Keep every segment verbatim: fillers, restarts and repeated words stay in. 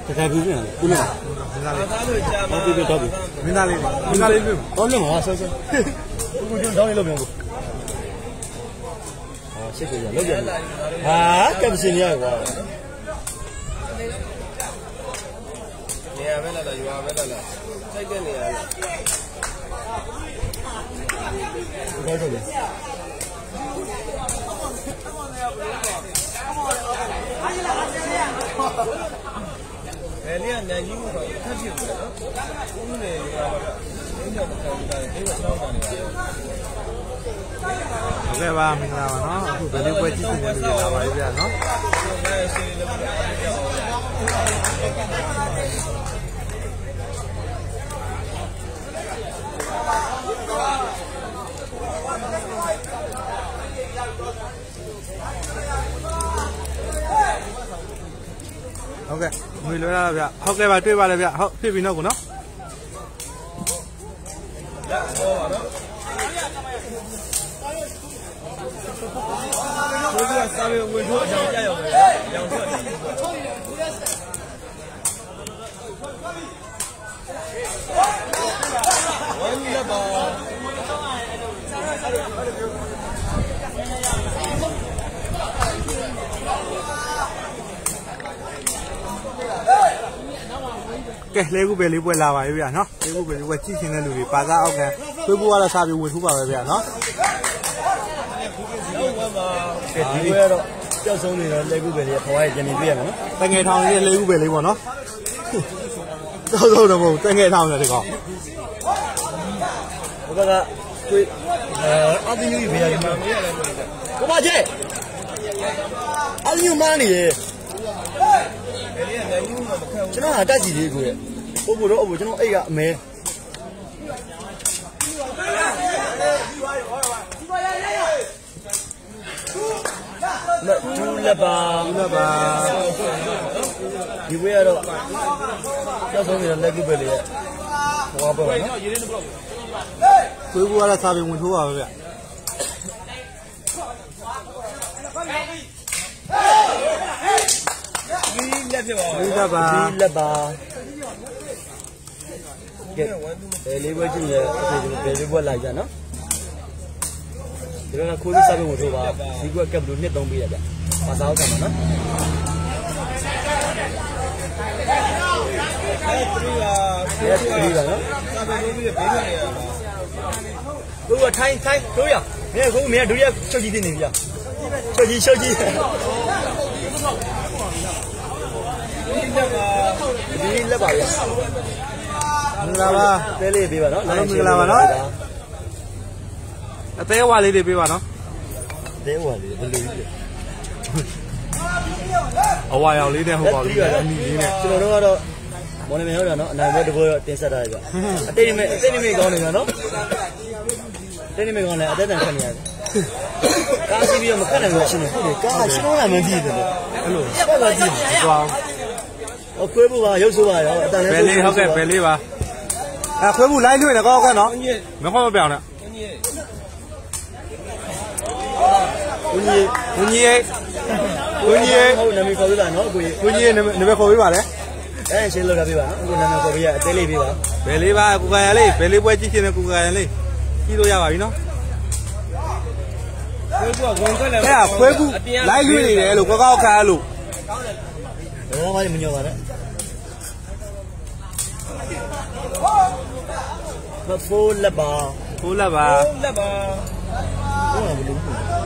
cái gì nữa cũng là nó bị bị đau bị mình là lên mình là lên luôn có lên mà sao sao cũng chưa đau lên luôn à xếp cái gì lúc giờ à cái gì nhỉ quá nè bên là gì à bên là thấy cái này cái gì cái này này những cái thắt chặt đó cũng này những cái cái cái cái sau này ok ba mình làm nó cũng phải đi quay chi tiết để làm vậy bây giờ nó ok người lối ra vậy ok bà chơi bà này vậy họ chơi vì nó của nó cái lấy của bé lấy của là vậy bây giờ nó lấy của bé lấy của chi tiền là lười bà ra ok tôi mua là sao bị quên thu vào bây giờ nó cái gì vậy đó cho xong rồi lấy của bé lấy thôi ai cho mình biết nó tay nghề thòng thì lấy của bé lấy của nó đâu đâu đâu tay nghề thòng là được không cái đó tôi ăn cái gì bây giờ mà có bao nhiêu ăn nhiều mà nè chúng nó là cái gì vậy cô? Ô bố đó, ô bố chúng nó ấy cả mẹ. Mẹ chú là bà, chú là bà. Đi về đó. Cho xong rồi lấy cái bể này. Hoa bờ nó. Tôi mua là sao bị muốn thu vào vậy? Đi là bà. Đi là bà. Cái lấy bữa chứ nhỉ? Cái lấy bữa lại ra nó. Cái đó là khối sao bị muốn thu vào? Đi qua cầm luôn nhất đông bì vậy. Mà sao cả mà nó? Yes, đi rồi đó. Đúng rồi, thay thay, đối à? Nè, cũng mẹ đối à, cho gì đi nè bây giờ? Cho gì, cho gì? Đi là bảo vậy. Là ba. Đây là bị bảo nó. Nó mình làm nó. Té qua đi đi bị bảo nó. Té qua đi, nó lùi. Ở ngoài ao lý này không vào lý này, lý này. Chúng nó đó. Bọn này nói là nó, này mới được tiền sát đây vậy. Tên này, tên này còn này nó. Tên này còn này, tên này còn này. Cá gì bây giờ mà cái này gọi xin này, cá xin nó làm gì vậy? Alo, cái là gì? vào. Ở quê bù bà, yếu số bà, bé lý, ok, bé lý bà. À, quê bù lái nuôi này có cái nó, nó có bèo nè. Cô nhi, cô nhi ấy, cô nhi ấy, cô nằm khâu với bà nó, cô nhi, cô nhi nằm nằm khâu với bà đấy. Đấy, xin lỗi bà bà, cô nằm khâu với bà, bé lý bà. Bé lý bà, cô gái lý, bé lý quay chi tiền cô gái lý, chi đôi ra bà nó. Thế à, quê bù lái nuôi này này, lục có cao cả lục. Đó là mình nhớ vào đấy. Mà phô là bà, phô là bà. Phô là bà. Đúng là đúng.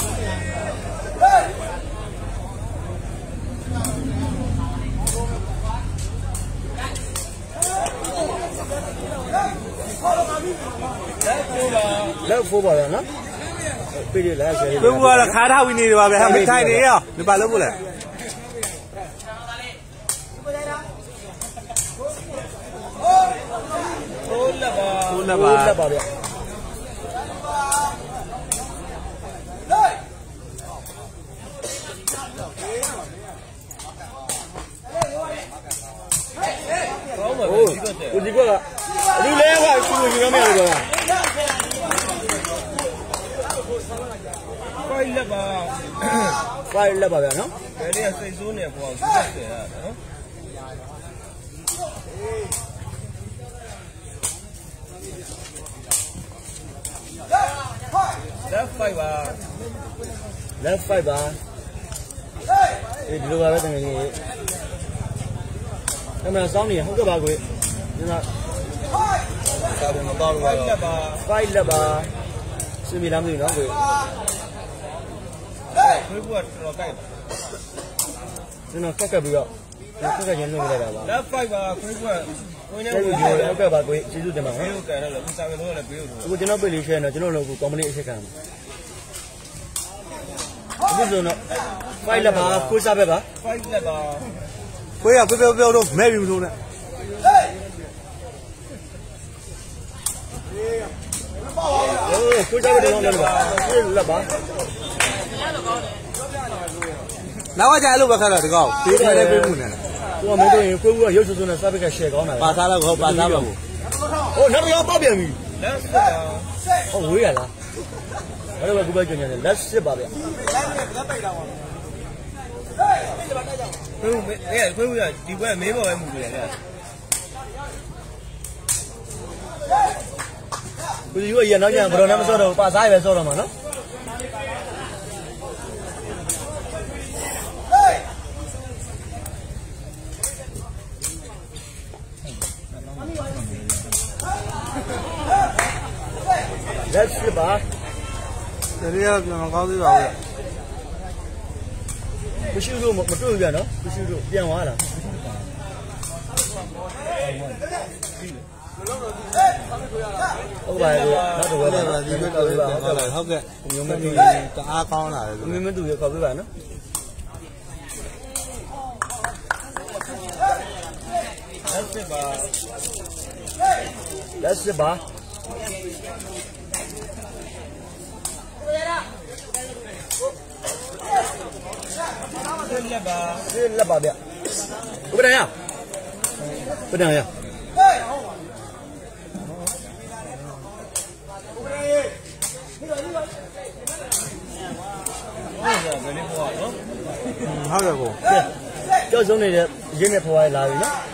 Lớp phô bảo là nó. Bây giờ là quê bù là khá thao vì này bà về hàng bị thay đấy à? Để bà lớp bù lại. Phô là bà. Phô là bà đấy. Ồ, ủa gì cơ à? Đi lên qua, xin người gì nữa rồi à? Quay là bà. Quay là bà vậy nó? Cái này là xây số này của họ sẽ để đó. left five ပါ left five ပါအေးဒီလိုပါပဲတကယ်ကြီးကင်မရာစောင်းနေဟုတ်ကဲ့ပါကိုဒီကစာဘုံမတော်ဘူးတော့ five လက်ပါစင်မီလားမသိဘူးနော်ကိုခွေးဘူးကတော်ကြိုက်ပါကျွန်တော်ကက်ကက်ပြီးတော့ကက်ကက်ချင်းလုပ်လိုက်တာပါ left five ပါခွေးဘူးကကိုင်းနေကိုဟုတ်ကဲ့ပါကိုကျေးဇူးတင်ပါနော်ဘေးကိုကန်တော့လည်းစာပဲလို့လည်းဘေးကိုအခုကျွန်တော်ပြေးလေးရှယ်တော့ကျွန်တော်တို့ကော်မတီအချက်ခံမှာအခုဆိုတော့ five လက်ပါကိုစားပဲပါ five လက်ပါခွေးရပြောပြောပြောတော့မဲပြီမလို့နဲ့โอ้ကိုစားပဲတော့လည်းပါလက်ပါနောက်ကကြာအဲ့လိုပဲခါတော့ဒီကောင်ပေးထားတဲ့ပေးမှုနဲ့သူကမင်းတို့ရင်ကိုကူကရုပ်စုစုနဲ့စားပစ်ကရှယ်ကောင်းတာပါစားတော့ဟုတ်ပါစားပါဘူးဟိုနောက်တော့ပေါက်ပြန်ပြီ left five ဟောဝေးရလားဘာလို့ကူပဲကြွနေလဲ left six ပါဗျခွေးဘူးအဲခွေးဘူးကဒီဘက်မေးပေါ်ပဲမှုတယ်ဗျကိုကြီးကရနောက်ကျရင်ဘယ်တော့မှမစောတော့ပါစားရပဲစောတော့မှာနော်လက်ရှိပါတရေကပြန်မကောင်းသေးပါဘူးမရှိလို့မတွေ့ဘူးဗျာနော်မရှိလို့ပြန်သွားလားဟုတ်ပါရဲ့နောက်တော့ဝယ်ပါဒီဘက်တော့ပြန်သွားလိုက်ဟုတ်ကဲ့မျိုးမတူတအားကောင်းလာတယ်မျိုးမတူရခေါ်ပြပါနော်လက်စစ်ပါလက်စစ်ပါလက်ပါလက်ပါဗျဘယ်တန်းရဘယ်တန်းရဟုတ်ကဲ့ဘယ်လိုပေါ့နော်ဟုတ်ကဲ့ကိုကြောက်စုံနေတဲ့ရင်းနဲ့ဖွားရလာပြီနော်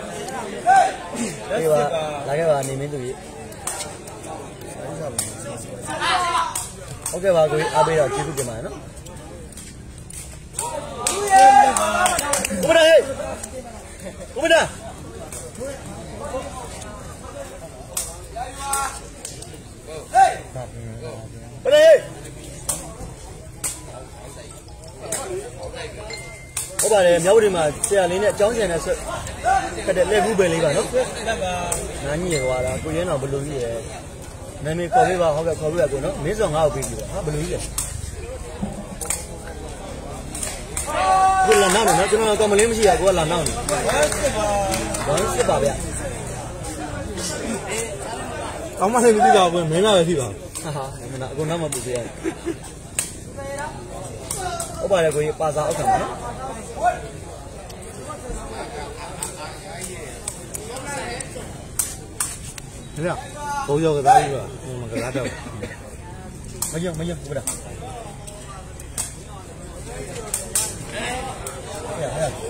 ဒီပါလာခဲ့ပါနေမင်းသူကြီးဟုတ်ကဲ့ပါကိုအားပေးတော့ကျေးဇူးတင်ပါတယ်နော်ကိုမနာဟဲ့ကိုမနာဟေးဘယ်လဲဟုတ်ပါတယ်မြောက်ဦးဒီမှာဆရာလေးနဲ့အကြောင်းကျန်တဲ့ဆက်ခက်တဲ့လက်ဘူးပဲလေးပါနော်လက်ပါနားညင်သွားတာကိုရင်းတော်ဘလူကြီးရယ်နာမည်ခေါ်ပေးပါဟုတ်ကဲ့ခေါ်ပေးပါကိုနော်မင်းစောငါ့ကိုပြီးပြီပါဟာဘလူကြီးရယ်ကိုလာနောက်နော်ကျွန်တော်ကမလေးမရှိရကိုကလာနောက်နေဝမ်းစစ်ပါဝမ်းစစ်ပါဗျအောင်းမဆိုင်မသိတော့ဘူးမင်းလာပဲရှိပါဟာဟာမနာအခုနောက်မှပူပေးရတယ်ဟုတ်ပါတယ်ကိုပါစာအောက်ခံပါနော်ဒီကဘုံရောက်ကသားကြီးပါမကလားတော့မယုံမယုံဘူးလားဟဲ့ဟဲ့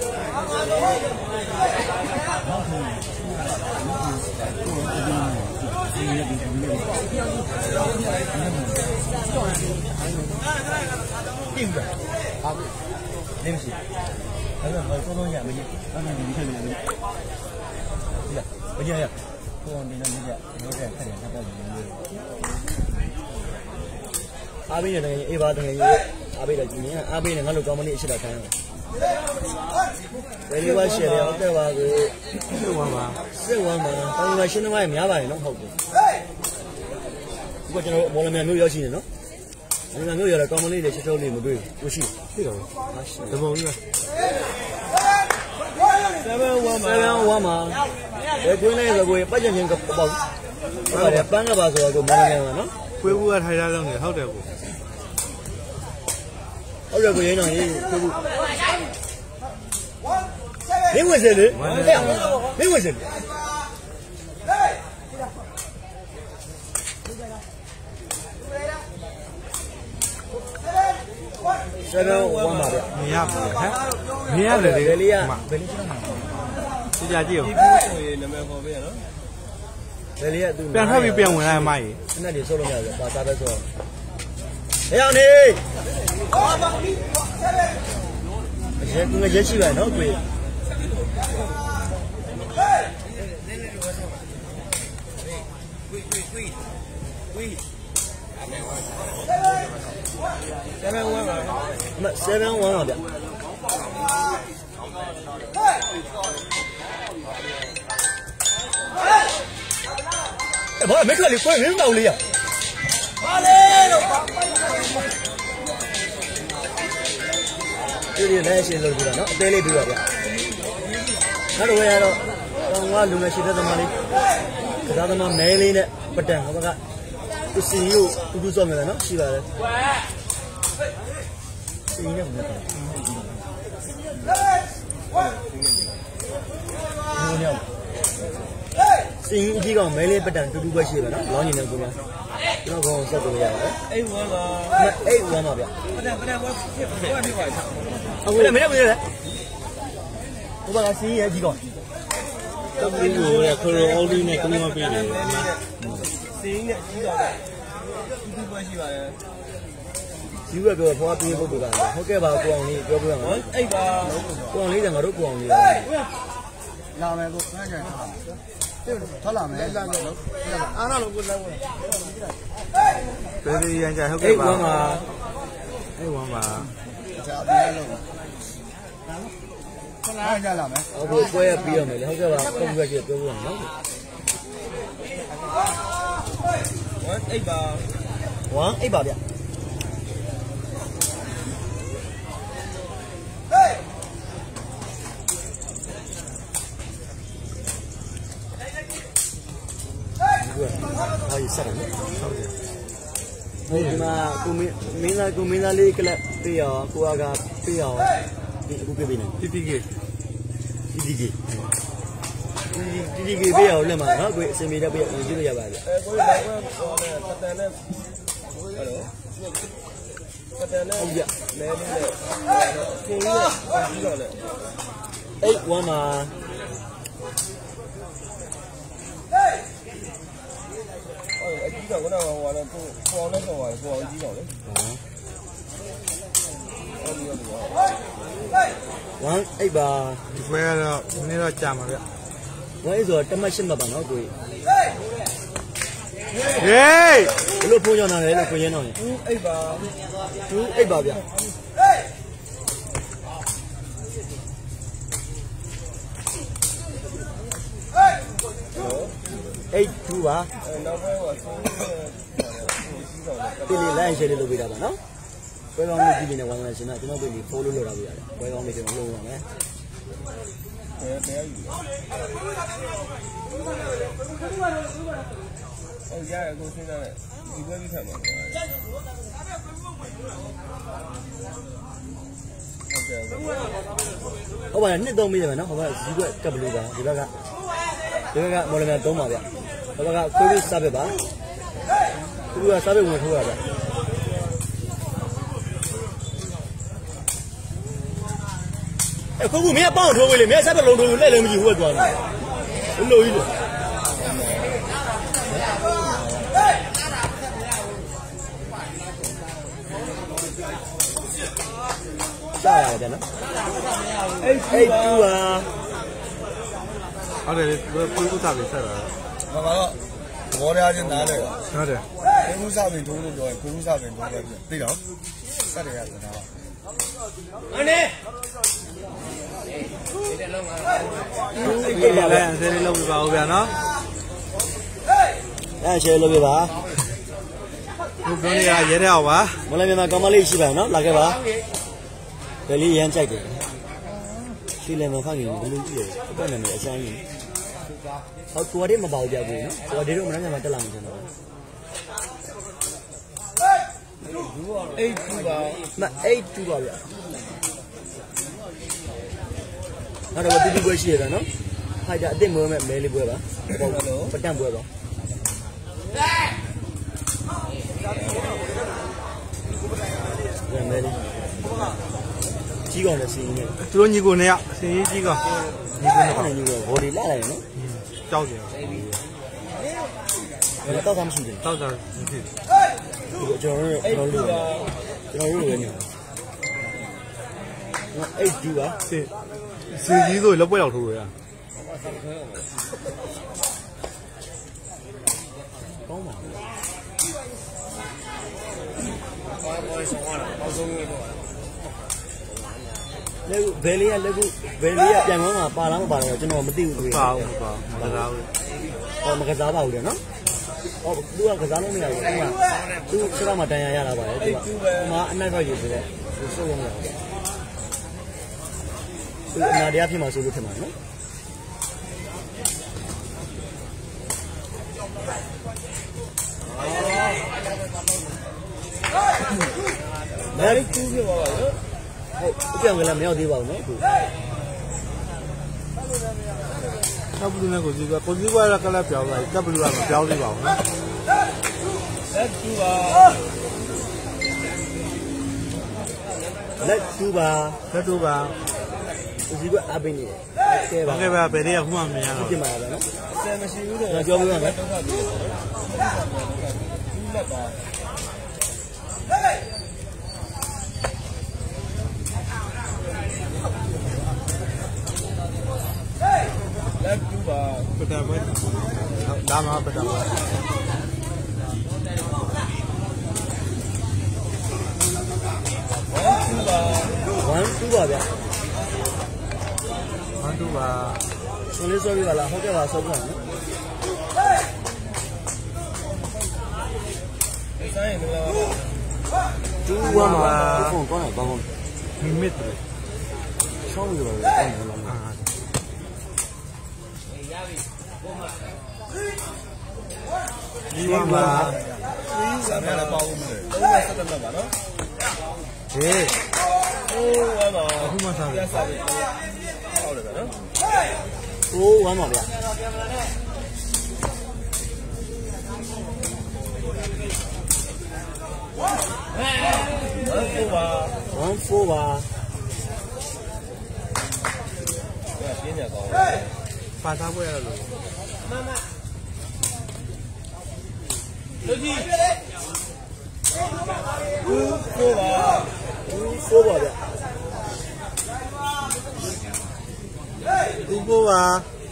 定的，好，对不起，反正我沟通一下，没劲，刚才你看没没？是的，没劲没劲，不往那边没劲，没劲，快点，他报警了。阿贝的那个 A 八那个阿贝的，你看阿贝那个路高门的是来看的。ဘယ်လိုပါရှယ်လဲဟုတ်တယ်ပါကိုစစ်ဝမ်းပါစစ်ဝမ်းပါတောင်ကရှင်းသမားများပါတယ်နော်ဟုတ်ဘူးအခုကျွန်တော်မော်လမြိုင်မျိုးရောက်ရှိနေနော်မော်လမြိုင်မျိုးရောက်တော့ကောင်းမလေးတွေချက်ချုံးလေးမတွေ့ဘူးကိုရှိရှိတော့တပုံကြီးပါ seven oneမှာseven oneမှာဘယ်ကွင်းလဲဆိုကိုပတ်ချင်ချင်းကပေါ့ဟုတ်ပါတယ်ပန်းကပါဆိုတော့ကိုမော်လမြိုင်မှာနော်ခွေးဘူးကထိုင်ထားလုံးနေဟုတ်တယ်ကိုဟုတ်တယ်ကိုရင်းတော်ကြီးခွေးဘူးမင်းဝင်စလေဟဲ့မင်းဝင်စလေဆယ်ဝမ်းပါဗျမရဘူးဟမ်မရတယ်လေဘယ်လေးရဘယ်လေးချမ်းမှာဒီကြကြည့်ဦးဒီဘူးဆိုရင်နာမည်ခေါ်ပေးရနော်ဘယ်လေးကသူပြန်ထွက်ပြီးပြန်ဝင်လာမှကြီးစနဲ့တွေဆုပ်လို့မရဘူးပါစားပဲဆိုဟဲ့အောင်နေရဲကူငယ်ရဲရှိပါနော်ကို seven one ပါမseven oneပါဗျ哎，不，没看你关人道理呀。好嘞，这里来些路子了，喏，这里对了的。那路呀，喏，我路那些的怎么的？可他他妈没里呢，不等我看，这是有嘟嘟上面的喏，是吧的？是应该不能。牛牛。စင်အကြီးကောင်မဲလေးပတန်တူတူပဲရှိပါနော်လောင်းနေတယ်ကိုများကျွန်တော်ကောင်ဆက်လို့ရပါတယ် eight one ပါ eight one ပါဗျပဒံပဒံဘာဖြစ်ဘာဖြစ်ပါလဲအခုလည်းမင်းမင်းလေဟိုကစင်ရဲ့အကြီးကောင်တက်ပြီးကိုရခရိုအော်ဒီနဲ့ကလေးမပေးတယ်စင်းနဲ့ကြီးတော့တူတူပဲရှိပါတယ်ယူရပြောဖွားပြေးဖို့ပြောတာဟုတ်ကဲ့ပါကိုအောင်လေးပြောပြရအောင် eight ပါကိုအောင်လေးကငါတို့ကိုအောင်လေးလာမယ်ကိုခဏကြာထွက်လာမယ်လာမယ်လို့အားနာလို့ကိုလာဝင်ဒေဒီရန်ကြဟုတ်ကဲ့ eight ပါ one ပါ eight one ပါကြာပြန်လို့ခဏကြာလာမယ်အခုပွဲရပြီးရမယ်လေဟုတ်ကဲ့ပါပုံပြည့်ပြောပြရအောင်နော် one eight ပါ one eight ပါဗျဟာရဆက်တယ်ဟုတ်တယ်ဒီမှာကိုမင်းမင်းသားကိုမင်းသားလေးကလပ်ပြရအောင်ကိုကပြရအောင်ဒီအခုပြပေးနေတီတီကေတီတီကေတီတီကေပြရအောင်လက်မှာနော်ကိုအစင်မြေတက်ပြရအောင်ကြည့်လို့ရပါပြီအဲကိုရတော့ဟိုနဲ့ပဒံနဲ့ဟယ်လိုပဒံနဲ့ဟုတ်ကြမဲလေးနဲ့ကင်းနဲ့ကြီးတော့လေ eight one မှာအော်အကြီးတော့ကတော့ဟိုကတော့ကိုကိုအောင်နဲ့ဆိုပါကိုအောင်ကြီးတော့လေဟုတ်ပြီဟုတ်ပြီ one eight ပါဒီပွဲကတော့ဒီနေ့တော့ကြာမှာဗျ one eightဆိုတော့တမတ်ရှင်းမှာပါနော်ကိုဟေးဘလို့ဖုန်းကြောင်းလာလဲလို့ကိုရင်းတော့ two eight ပါ two eight ပါဗျ eight two ပါအဲနောက်ပိုင်းကဆိုးကြီးတော့လေဒီလေး line share လေးလုပ်ပေးတာပါနော်ပွဲကောင်းလေးကြည့်နေဝိုင်းဝန်းရှင်ကကျွန်တော်ပြည် follow လုပ်တာပြရတယ်ပွဲကောင်းလေးကျွန်တော်လုပ်ရမယ်ဘယ်ဘယ်ယူအော်ရရကိုစဉ်းစားတယ်ဒီပွဲပြီးခံမှာဟုတ်ကဲ့ဟုတ်ပါရဲ့နှစ်သုံးမိတယ်မယ်နော်ဟိုဘက်ဇီးကွက်ကပ်ဘလူးပါဒီဘက်ကဒီဘက်ကမော်လမြိုင်သုံးပါဗျဟိုဘက်ကခွေးလေးစားပဲပါသူကစားပဲဝင်ထိုးရဗျအခုကမင်းပေါင်းထိုးပေးလေမင်းစားပဲလုံးထိုးလို့လက်လည်းမကြည့်ဘူးကွာဘလို့ကြီးလို့စားရတယ်နော် eight two ပါဟုတ်တယ်ပွဲဥစားပြီးဆက်တာမကတော့ဘောရချင်းနားလဲတာဟုတ်တယ်ကိုမှုစားပင်ထိုးလို့ပြောရင်ကိုမှုစားပင်ထိုးတယ်ပြီတော့စက်တွေကစတာပါအနေဒီလည်းလည်းဆယ်လေးလုပ်ပြပါဦးဗျာနော်အဲ့ရှယ်လုပ်ပြပါဒီပြောနေရရဲတဲ့အောင်ပါမလဲမြန်မာကောင်မလေးရှိပါနော်လာခဲ့ပါဘယ်လေးရမ်းကြိုက်တယ်ရှိလည်းမဖတ်ရင်ဘယ်လိုကြည့်လဲအပတ်နဲ့အချမ်းကြီးဟောကိုရတဲ့မပေါကြဘူးနော်ကိုရတဲ့တော့မနှမ်းမှာတက်လာမှာကျွန်တော် eight two ပါမ eight two ပါဗျာနောက်တော့တူတူပွဲရှိရတာနော်ဖိုက်တာအစ်စ်မွေးမဲ့မဲလေးပွဲပါပတန့်ပွဲပါမဲလေးကြီးကောင်လည်းစီးနေသူတို့ညီကိုနဲ့ကစင်ကြီးကြီးကောင်နေပြီးတော့ဘော်ဒီလာလိုက်နော်ကြောက်တယ်ဘယ်တော့မှမရှိဘူးတောက်တာမရှိကျွန်တော်တို့ကျွန်တော်တို့ကျွန်တော်တို့လည်းနေအဲ့ဒီပါစင်စီကြီးဆိုလက်ပွဲတော့ထိုးရကောင်းပါဘူး လေဘယ်လေးကလက်ခုဘယ်လေးကပြန်ကောင်းမှာပါလားမပါတော့ကျွန်တော်မသိဘူးတွေ့ပါဘူးပါမကစားဘူးဟောမကစားပါဘူးလေနော်ဟောသူကကစားလို့မရဘူးသူကသူစကားမှတန်ရရတာပါလေသူကဟိုမှာအနိုင်ဖောက်ရည်ဆိုတော့သူစိုးလို့မရဘူးသူအနာတရားဖြစ်မှာစိုးလို့ဖြစ်မှာနော်မဲရီကျူးပြပါပါနော်ဟုတ်ပြောင်းကလည်းမရောက်သေးပါဘူးနော်အခုနောက်ဘူးနဲ့ကိုစီကကိုစီကလည်းကလပ်ပြောင်းလာကပ်ဘလူးကမပြောင်းသေးပါဘူးနော်လက်ကျူပါလက်ကျူပါလက်တူပါကိုစီကအပင်းနေတယ်ကဲပါကဲပါဘယ်တည်းကခုမှမမြင်ရတော့ပြင်ပါလားနော်အဆင်မရှိဘူးတော့ပြောပြပါမယ်လက်ပါလက်ကျူပါပဒပွဲဒါမှပဒပွဲ one two ပါဗျာ one two ပါဆိုလေးစောပြီးပါလားဟုတ်ကဲ့ပါဆောက်ပါနော်ဆိုင်နေလားtwo one ပါဖုန်းကောင်းတော့ဘာဟုတ်မိမစ်တယ်ချောင်းရောကောင်းတယ်လားဒီပါမှာစမ်းရပါဦးမယ်သုံးနဲ့ဆက်တက်ပါနော်ဟေးဟိုးဝမ်းပါအခုမှစားတယ်ဆက်ပြီးဟုတ်တယ်ဗျာနော် two one ပါဗျာဟုတ်ပါ one four ပါပြင်းရကောင်းပါသားပွဲရလို့လူကြီးဘူးကိုပါ two four ပါဗျာဒီကိုပါ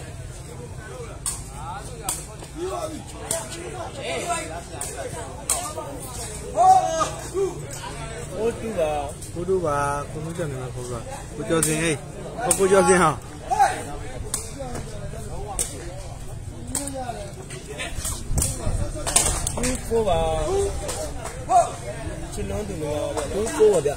ဟိုတူပါကိုတို့ပါကိုမှုကြနေမှာကိုကကိုကျော်စင်ဟေးကိုကိုကျော်စင်ဟာဘူးကိုပါချစ်လုံးတူလို့ပါ two four ပါဗျာ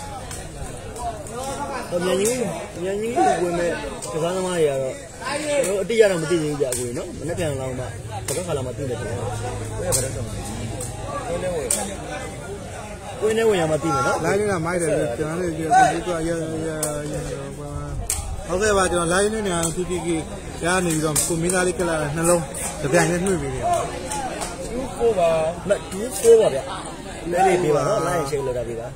အမြန်ကြီးအမြန်ကြီးဝင်မဲ့ကစားသမားတွေကတော့ကျွန်တော်အတိအကျတော့မသိသေးဘူးကြာကိုနော်မနေ့ပြန်လာမှတစ်ခါလာမှသိတယ်ကျွန်တော်ဘယ်ဗရက်တော့မှာကိုလည်းဝင်ကိုင်းနေဝင်ရမှသိမယ်နော်လိုင်းကမိုက်တယ်ကျွန်တော်လည်းကိုကိုကရရရဟုတ်ကဲ့ပါကျွန်တော်လိုင်းနဲ့နေအောင်တူတီကရနေပြီးတော့ကိုမင်းသားလေးကလာနှလုံးတပြိုင်နဲ့နှွေပြီးနေဘူးကိုပါမtwo four ပါဗျာလဲလေးပြပါနော်လိုင်းရှိလို့တာပြပါ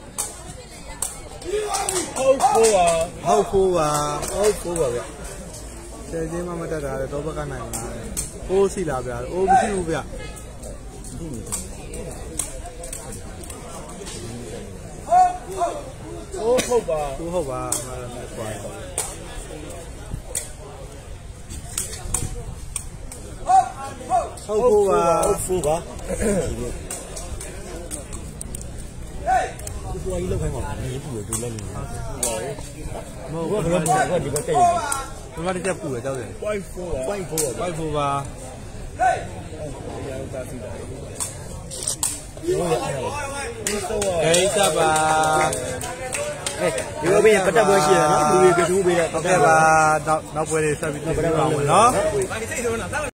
ဟုတ်ကိုပါဟုတ်ကိုပါဟုတ်four ပါဗျာဆယ်ချင်းမှမတက်တာလေတော့ဘက်ကနိုင်မှာအိုးစီလာဗျာအိုးမရှိဘူးဗျဟုတ်ဟုတ်ပါကိုဟုတ်ပါမှာလည်းကွာဟုတ်ကိုပါဟုတ်fourပါဒီပွားကြီးလောက်ခိုင်းပါလားဒီပူရဒူလက်နေပါမဟုတ်ဟုတ်ဘူးကဲ့ဟုတ်ဒီဘက်တက်ရင်ဘယ်မှာတက်ပူလဲကြောက်တယ် point four ပါ point four ပါပိုက်ဖို့ပါရောတာစီတာဟုတ်ရဲ့အဲ့ဒါဘူးတော့ဂိတ်တပ်ပါအဲဒီလိုပြင်ပတ်သက်ပွဲရှိရနော်လူတွေကတူးပေးတဲ့ဟုတ်ကဲ့ပါနောက်နောက်ပွဲတွေဆက်ပြီးတွေ့ပါမယ်နော်